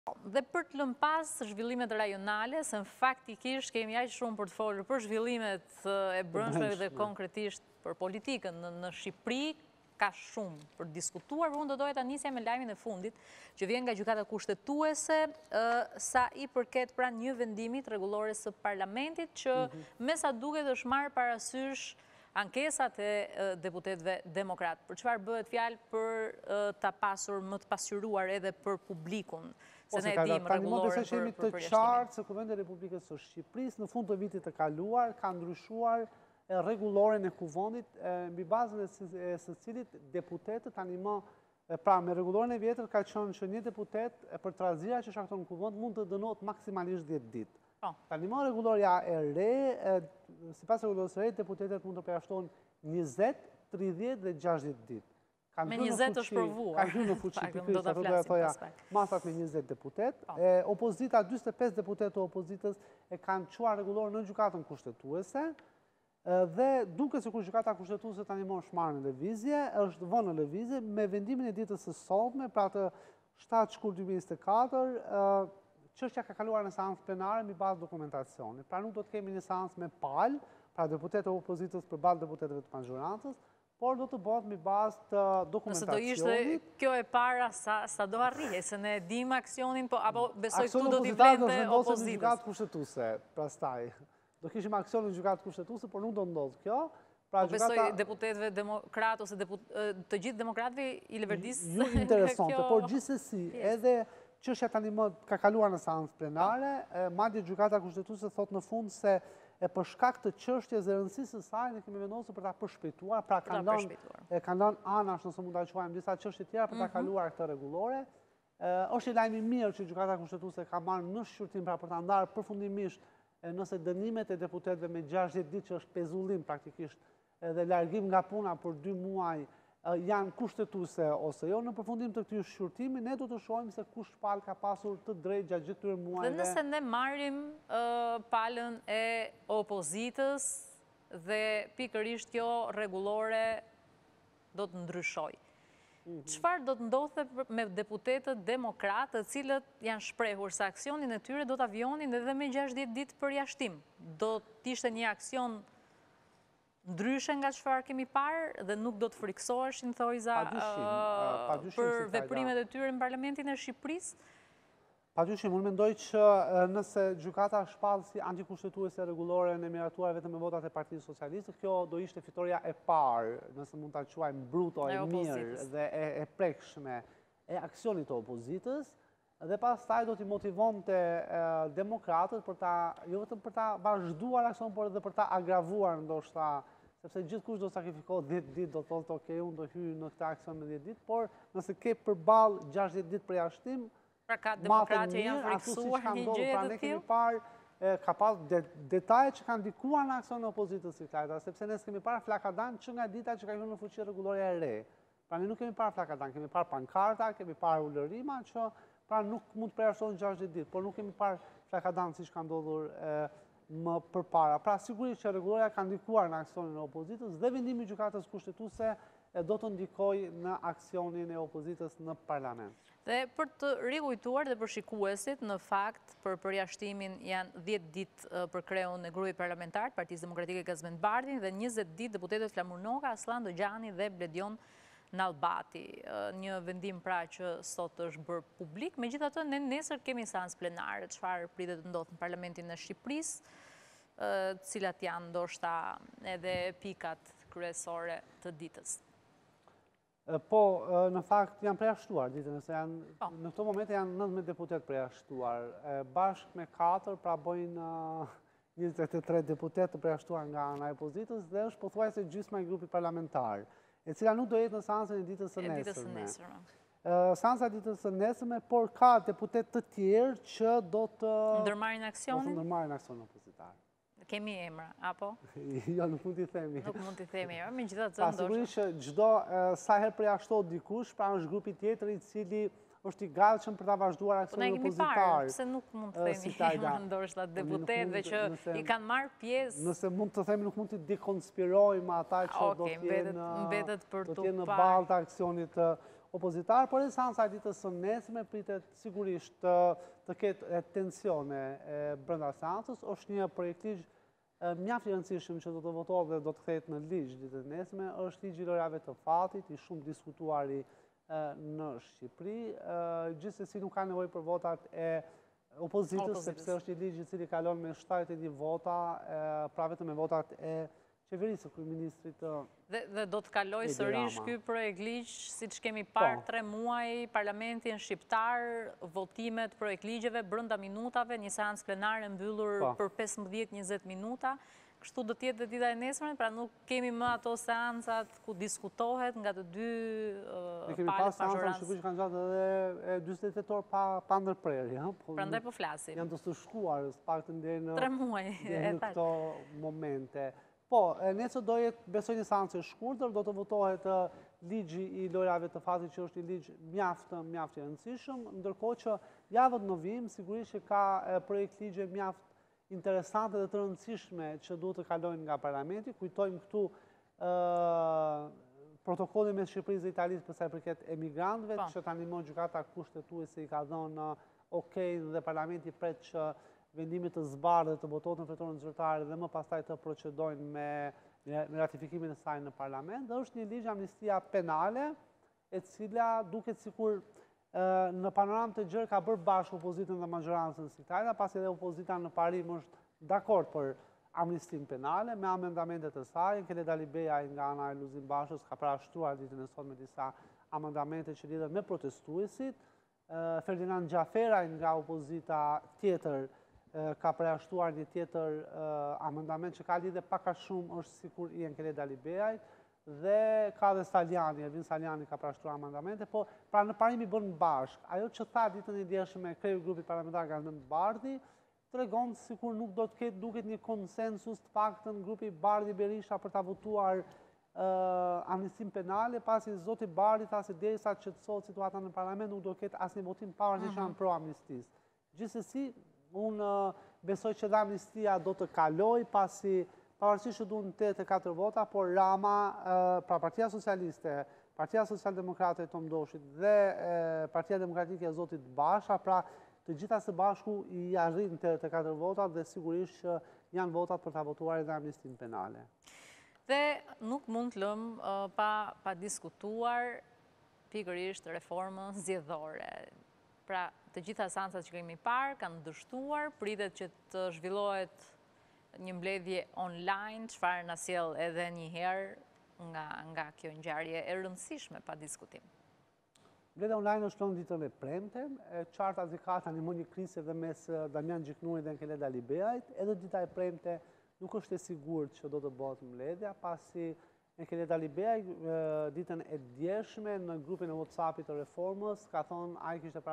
Dhe për të lënë pas zhvillimet rajonale, se në faktikisht kemi aq shumë për të folur për zhvillimet e brendshme dhe konkretisht për politikën në Shqipëri, ka shumë për diskutuar, por unë do doja ta nisja me lajmin e fundit, që vjen nga gjykata kushtetuese, sa i përket pra një vendimit rregullore së parlamentit, që me sa duket është marrë parasysh ankesat e deputetëve demokrat. Për çfarë bëhet fjalë për ta pasur më të pasqyruar edhe për publikun, se ne e dimë rregulloren për të qartë se Kuvendi i Republikës së Shqipërisë në fund të vitit të kaluar ka ndryshuar rregulloren e kuvendit mbi bazën e së cilit deputetët tani më pra me rregulloren e vjetër ka qenë që një deputet për trazira që shkakton kuvend mund të dënohet maksimalisht 10 ditë. Tani më rregulloria e re, sipas rregullores së re, deputetët mund të përjashtohen 20, 30 dhe 60 ditë. Me 20 është provuar. Ka hyrë në fuqi pikërisht, ato do ja thoja masat me 20 deputet. Opozita, 45 deputet të opozitës e kanë çuar rregulloren në gjykatën kushtetuese dhe duke sikur gjykata kushtetuese tani më është marrë në lëvizje, është vënë në lëvizje me vendimin e ditës së sotme, pra të 7 shkurt 2024, çështja ka kaluar në seancë plenare mbi bazë dokumentacioni. Pra nuk do të kemi një seancë me palë, pra deputetë e opozitës përballë deputetëve të majorancës, por do të bëhet mbi bazë të dokumentacionit. Nëse do ishte kjo e para sa do arrije, se ne dim aksionin, apo besoj këtu do t'i vlente opozitës. Aksionin opozitës në gjykatë kushtetuese, prastaj. Do kishim aksion në gjykatë kushtetuese, por nuk do ndodhë kjo. Besoj deputetëve demokrat ose të gjithë demokratëve i lëvërdis. Ju interesante, por gjithsesi, edhe çështja tani më ka kaluar në seancë plenare, madje gjykata kushtetuese thot në fund se e për shkak të çështjes së rëndësisë së saj ne kemi vendosur për ta përshpejtuar, pra kanë dhënë anash nëse mund ta quajmë disa çështje tjera për ta kaluar këtë rregullore. Është i lajmi mirë që gjykata kushtetuese ka marrë në shqyrtim pra për ta ndarë përfundimisht nëse dënimet e deputetëve me 60 ditë që është pezullim praktikisht dhe largim nga puna për 2 muaj janë kushtetuese ose jo. Në përfundim të këtij shqyrtimi ne do të shohim se kush palë ka pasur të drejtë gjatë gjithë këtyre muajve. Dhe nëse ne marrim palën e opozitës dhe pikërisht kjo rregullore do të ndryshojë. Çfarë do të ndodhte me deputetët demokratë, të cilët janë shprehur se aksionin e tyre do ta vjonin edhe me 60 ditë përjashtim? Do të ishte një aksion ndryshe nga çfarë kemi parë dhe nuk do të friksoheshin thojza për veprimet e tyre në Parlamentin e Shqipërisë? Padyshim, unë mendoj që nëse gjykata shpall si antikushtetuese rregullore në miratuar vetëm me votat e Partisë Socialiste, kjo do ishte fitoria e parë, nëse mund ta quajmë bruto e mirë dhe e prekshme e aksionit të opozitës, dhe pastaj do t'i motivonte demokratët për ta, jo vetëm për ta vazhduar aksion, por edhe për ta agravuar ndoshta, sepse gjithkush do sakrifikohet 10 ditë, do thotë okay, unë do hyj në këtë aksion me 10 ditë, por nëse ke përballë 60 ditë përjashtim, pra ka demokratë që janë friksuar një gjë të tillë. Ka pas detaje që kanë ndikuar në aksion e opozitës si klajta, sepse ne kemi parë flakadan që nga dita që ka hyrë në fuqi rregulloria e re. Pra ne nuk kemi parë flakadan, kemi parë pankarta, kemi parë ulërima që pra nuk mund të përjashtohen 60 ditë, por nuk kemi parë flakadan siç ka ndodhur më përpara. Pra sigurisht që rregulloria ka ndikuar në aksionin e opozitës dhe vendimi i gjykatës kushtetuese do të ndikojë në aksionin e opozitës në parlament. Dhe për të rikujtuar dhe për shikuesit, në fakt, për përjashtimin janë 10 ditë për kreun e grupit parlamentar, Partisë Demokratike Kazmend Bardhin, dhe 20 ditë deputetët Flamur Noka, Aslan Dojani dhe Bledion Nallbati. Një vendim pra që sot është bërë publik. Megjithatë, ne nesër kemi seancë plenare, çfarë pritet të ndodhë në Parlamentin e Shqipërisë, cilat janë ndoshta edhe pikat kryesore të ditës. Po, në fakt janë përjashtuar ditën, në këto momente janë 19 deputet përjashtuar, bashkë me 4, pra bojnë 23 deputet të përjashtuar nga ana e opozitës dhe është pothuajse gjysma e grupit parlamentar, e cila nuk do jetë në seancën e ditës së nesërme. Seanca e ditës së nesërme, por ka deputet të tjerë që do të ndërmarrin aksion opozitar. Kemi emra, apo? Jo, nuk mund t'i themi. Nuk mund t'i themi, me gjitha të ndoshta. Sigurisht që gjdo sa herë përjashtohet dikush, pra është grupi tjetër i cili është i gatshëm për ta vazhduar aksionin opozitar. Ne kemi parë, pse nuk mund të themi emra ndoshta deputetëve që i kanë marrë pjesë. Nëse mund të themi, nuk mund t'i dekonspirojmë ata që do t'jenë në balë të aksionit opozitar, por e seansa e ditës së nesme pritet sigurisht të ketë tensione brenda seansës. Është një projekt ligj mjaft i rëndësishëm që do të votohet dhe do të kthehet në ligj ditën e nesme, është ligji i lojrave të fatit, i shumë diskutuari në Shqipëri. Gjithsesi nuk ka nevojë për votat e opozitës, sepse është një ligj i cili kalon me 71 vota, pra vetëm me votat e qeverisë së kryeministrit. Dhe do të kaloj sërish ky projekt ligj, siç kemi parë 3 muaj parlamentin shqiptar, votimet projekt ligjeve brenda minutave, një seancë plenare mbyllur për 15-20 minuta. Kështu do të jetë dita e nesme, pra nuk kemi më ato seancat ku diskutohet nga të dy palët majorancë. Ne kemi pas seanca që kanë gjatë edhe 48 orë pa ndërprerje. Prandaj po flasim. Janë të së shkuar, s'paktën deri në 3 muaj. Në këto momente. Po, nesër do jetë, besoj, një seancë e shkurtër, do të votohet ligji i lojrave të fatit, që është një ligj mjaft i rëndësishëm, ndërkohë që javët në vim sigurisht që ka projekt ligje mjaft interesante dhe të rëndësishme që duhet të kalojnë nga parlamenti. Kujtojmë këtu protokollin me Shqipërisë dhe Italisë për sa i përket emigrantëve, që tani më gjykata kushtetuese i ka dhënë okej dhe parlamenti pret që vendimit të zbardhë dhe të votohet në fletorin zyrtare dhe më pastaj të procedojnë me ratifikimin e saj në parlament. Dhe është një ligj amnistia penale, e cila duket sikur në panoramë të gjerë ka bërë bashkë opozitën dhe majorancën si Italia, pasi edhe opozita në parim është dakord për amnistin penale, me amendamentet e saj. Kele Dalibeja nga ana e Luzim Bashës ka parashtruar ditën e sot me disa amendamente që lidhen me protestuesit. Ferdinand Gjaferaj nga opozita tjetër ka parashtuar një tjetër amendament që ka lidhe paka shumë është sikur i Enkele Dalibejaj, dhe ka dhe Saljani, Ervin Saljani ka parashtuar amendamente, po pra në parim i bënë bashkë. Ajo që tha ditën e djeshme kreu i grupit parlamentar Gazmend Bardhi, tregon sikur nuk do të ketë duket një konsensus të paktën grupi Bardhi Berisha për ta votuar amnistin penale, pasi zoti Bardhi tha se derisa që të qetësohet situata në parlament nuk do ketë asnjë votim pavarësisht që janë pro amnistisë. Gjithsesi, unë besoj që dhe amnistia do të kaloj, pasi pavarësisht që duhen 84 vota, por Rama, pra Partia Socialiste, Partia Social-Demokrate e Tom Doshit dhe Partia Demokratike e Zotit Basha, pra të gjitha së bashku i arrin 84 vota dhe sigurisht që janë votat për të votuar edhe amnistin penale. Dhe nuk mund të lëmë pa diskutuar pikërisht reformën zgjedhore. Pra, të gjitha seancat që kemi parë kanë dështuar, pritet që të zhvillohet një mbledhje online, çfarë na sjell edhe një herë nga kjo ngjarje e rëndësishme pa diskutim. Mbledhja online është lënë ditën e premte, qarta ka tani më një krisë edhe mes Damian Gjiknurit dhe Enkele Dalibejajt, edhe dita e premte nuk është e sigurt që do të bëhet mbledhja, pasi Enkele Dalibejaj ditën e djeshme në grupin e WhatsAppit të reformës ka thonë ai kishte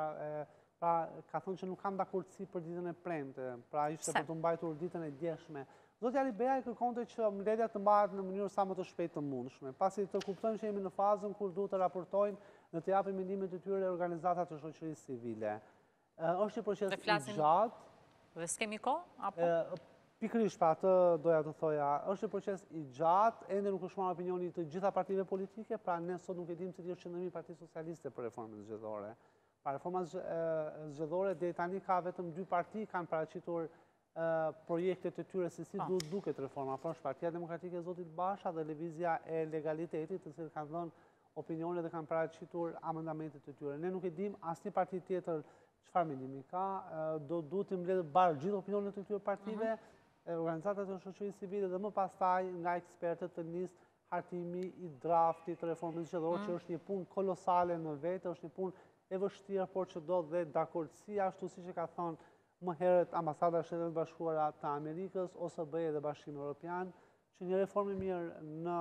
ka thonë që nuk kam dakordsi për ditën e premte, pra ishte për të mbajtur ditën e djeshme. Zoti Dalibejaj kërkonte që mbledhja të mbahet në mënyrë sa më të shpejtë të mundshme, pasi të kuptojmë që jemi në fazën kur duhet të raportojnë dhe të japin mendimet e tyre organizatat të shoqërisë civile. Është një proces i gjatë. Dhe s'kemi kohë? Pikërisht, pra atë doja të thoja, është një proces i gjatë, ende nuk është marrë opinioni të gjitha partive politike, pra ne sot nuk e dim se ti është qëndrimi i Partisë Socialiste për reformën zgjedhore. Pa reforma zgjedhore deri tani ka vetëm 2 parti kanë paraqitur projektet e tyre se si duhet duket reforma, por është Partia Demokratike e Zotit Basha dhe Lëvizja e Legalitetit, të cilët kanë dhënë opinione dhe kanë paraqitur amendamentet e tyre. Ne nuk e dim asnjë parti tjetër çfarë mendimi ka, duhet të mbledhë barë gjithë opinionet e këtyre partive, organizatat e shoqërisë civile dhe më pastaj nga ekspertët të nisë hartimi i draftit të reformës zgjedhore, që është një punë kolosale në vetë, është një punë e vështirë, por që do dhe dakordësia, ashtu siç e ka thonë më herët Ambasada e Shtetet Bashkuara të Amerikës, OSBE dhe Bashkimi Evropian, që një reformë e mirë në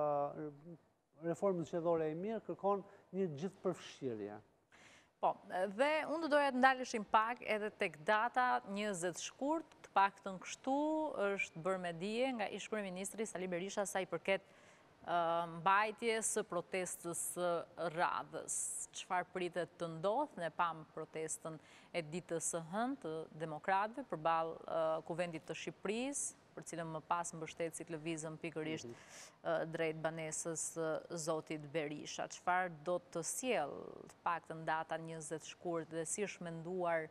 reformën zgjedhore e mirë kërkon një gjithëpërfshirje. Po, dhe unë do doja të ndaleshim pak edhe tek data 20 shkurt, të paktën kështu është bërë me dije nga ish kryeministri Sali Berisha sa i përket mbajtje së protestës së radhës. Çfarë pritet të ndodhë? Ne pam protestën e ditës së hënë të demokratëve përballë Kuvendit të Shqipërisë, për cilën më pas mbështetësit lëvizën pikërisht drejt banesës zotit Berisha. Çfarë do të sjellë të paktën data 20 shkurt dhe si është menduar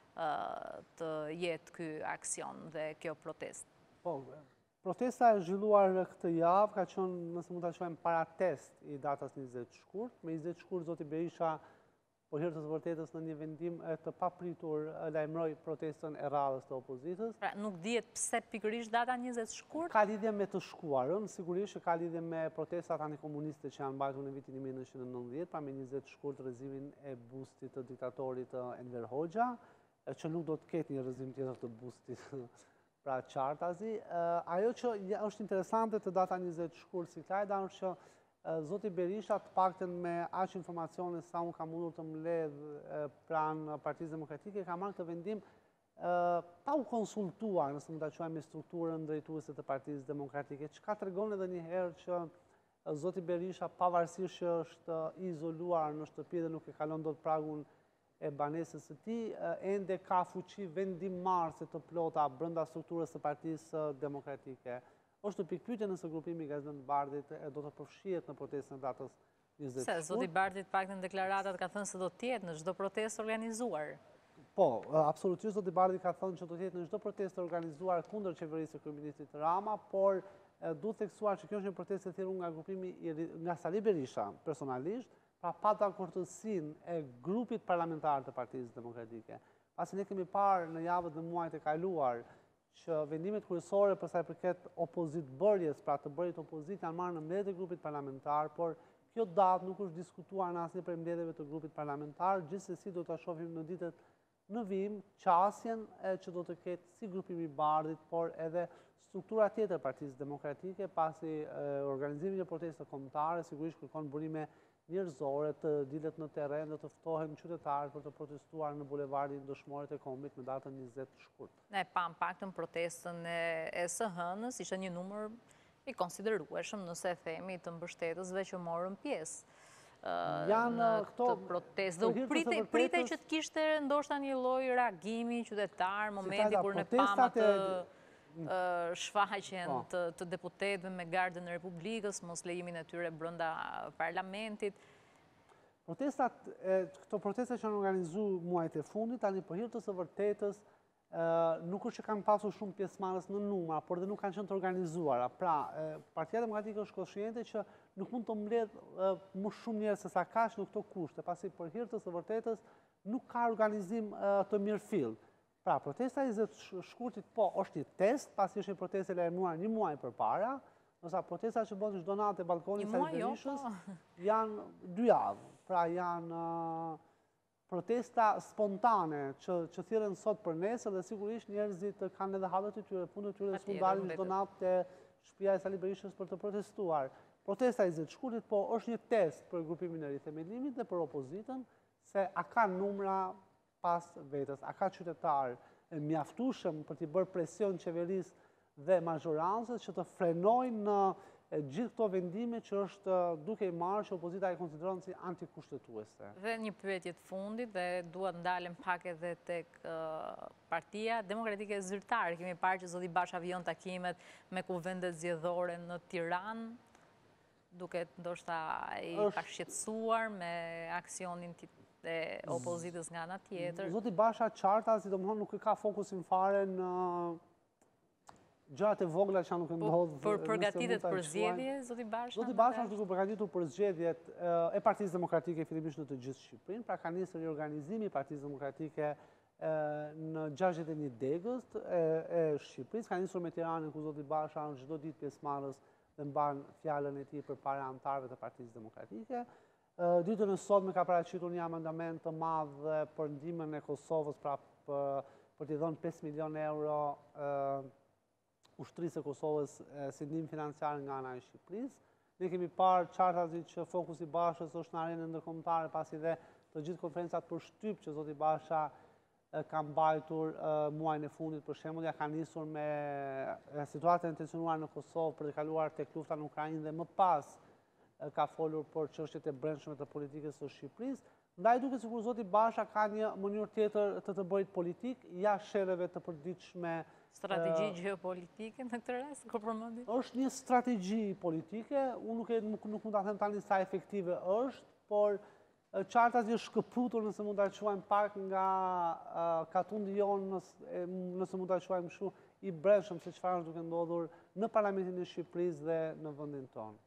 të jetë ky aksion dhe kjo protestë? Po, protesta e zhvilluar këtë javë ka qenë, nëse mund ta quajmë, para test i datës 20 shkurt. Me 20 shkurt zoti Berisha, po herë të vërtetës, në një vendim të papritur lajmëroi protestën e radhës të opozitës. Pra, nuk dihet pse pikërisht data 20 shkurt? Ka lidhje me të shkuarën, sigurisht që ka lidhje me protestat antikomuniste që janë mbajtur në vitin 1990, pra me 20 shkurt rrëzimin e bustit të diktatorit Enver Hoxha, që nuk do të ketë një rrëzim tjetër të bustit pra qartazi. Ajo që është interesante të data 20 shkurt si klajda është që zoti Berisha, të paktën me aq informacione sa unë kam mundur të mbledh pranë Partisë Demokratike, ka marrë këtë vendim pa u konsultuar, nëse mund ta quajmë, me strukturën drejtuese të Partisë Demokratike, çka tregon edhe një herë që zoti Berisha, pavarësisht që është izoluar në shtëpi dhe nuk e kalon dot pragun e banesës së tij, ende ka fuqi vendimmarrëse të plota brenda strukturës së Partisë Demokratike. Është pikpyetje nëse grupimi i Gazetës Bardhit do të përfshihet në protestën e datës 20 shkurt. Se zoti Bardhi të paktën deklaratat ka thënë se do të jetë në çdo protestë organizuar. Po, absolutisht zoti Bardhi ka thënë që do të jetë në çdo protestë organizuar kundër qeverisë së kryeministit Rama, por duhet theksuar që kjo është një protestë e thirrur nga grupimi nga Sali Berisha personalisht, pra pa dakordësinë e grupit parlamentar të Partisë Demokratike. Pasi ne kemi parë në javët dhe muajt e kaluar që vendimet kryesore për sa i përket opozitbërjes, pra të bërit opozit, janë marrë në mbledhje e grupit parlamentar, por kjo datë nuk është diskutuar në asnjë prej mbledhjeve të grupit parlamentar, gjithsesi do ta shohim në ditët në vim qasjen që do të ketë si grupimi i Bardhit, por edhe struktura tjetër e Partisë Demokratike, pasi organizimi i protestave kombëtare sigurisht kërkon burime njerëzore, të dilet në terren dhe të ftohen qytetarët për të protestuar në bulevardin Dëshmorët e Kombit në datën 20 shkurt. Ne pam paktën protestën e së hënës, ishte një numër i konsiderueshëm, nëse themi, të mbështetësve që morën pjesë në këtë protestë. Dhe u pritej që të kishte ndoshta një lloj reagimi qytetar, momenti kur ne pam atë shfaqjen të deputetëve me Gardën e Republikës, mos lejimin e tyre brenda parlamentit. Këto protesta që janë organizuar muajt e fundit, tani për hir të së vërtetës, nuk është që kanë pasur shumë pjesëmarrës në numra, por dhe nuk kanë qenë të organizuara. Pra, Partia Demokratike është konsciente që nuk mund të mbledh më shumë njerëz se sa kaq në këto kushte, pasi për hir të së vërtetës nuk ka organizim të mirëfill. Pra, protesta e 20 shkurtit, po, është një test, pasi është një protestë e lajmëruar një muaj përpara, ndërsa protesta që bën çdo natë e balkonit të Berishës janë 2 javë. Pra, janë protesta spontane që thirren sot për nesër dhe sigurisht njerëzit kanë edhe hallet e tyre, punët e tyre, s'u dalin çdo natë te shtëpia e Sali Berishës për të protestuar. Protesta e 20 shkurtit, po, është një test për grupimin e rithemelimit dhe për opozitën, se a ka numra pas vetës, a ka qytetarë mjaftueshëm për t'i bërë presion qeverisë dhe mazhorancës që të frenojnë në gjithë këto vendime që është duke i marrë që opozita e konsideron si antikushtetuese. Dhe një pyetje të fundit, dhe duhet ndalem pak edhe tek Partia Demokratike Zyrtare. Kemi parë që zoti Basha vijon takimet me kuvendet zgjedhore në Tiranë, duket ndoshta i pashqetësuar me aksionin e opozitës nga ana tjetër. Zoti Basha qarta, sidomethënë nuk ka fokusin fare në gjërat e vogla që nuk ndodh. Për përgatitet për zgjedhje, zoti Basha? Zoti Basha është duke përgatitur për zgjedhjet e Partisë Demokratike fillimisht në të gjithë Shqipërinë, pra ka nisur riorganizimi i Partisë Demokratike në 61 degës e Shqipërisë, ka nisur me Tiranën ku zoti Basha është çdo ditë pjesëmarrës dhe mban fjalën e tij përpara anëtarëve të Partisë Demokratike. Ditën e sotme ka paraqitur një amendament të madh për ndihmën e Kosovës, pra për t'i dhënë 5 milion euro ushtrisë e Kosovës si ndihmë financiare nga ana e Shqipërisë. Ne kemi parë qartazi që fokusi i Bashës është në arenën ndërkombëtare, pasi dhe të gjithë konferencat për shtyp që zoti Basha ka mbajtur muajin e fundit, për shembull, ja ka nisur me situatën e tensionuar në Kosovë për të kaluar tek lufta në Ukrainë dhe më pas ka folur për çështjet e brendshme të politikës së Shqipërisë. Ndaj duket sikur zoti Basha ka një mënyrë tjetër të bëjë politik, jashtë sherreve të përditshme. Strategji geopolitike në këtë rast, ku përmendi? Është një strategji politike, unë nuk mund ta them tani sa efektive është, por qarta që është shkëputur, nëse mund ta quajmë pak nga katundi jonë, nëse mund ta quajmë kështu, i brendshëm se çfarë është duke ndodhur në Parlamentin e Shqipërisë dhe në vendin tonë.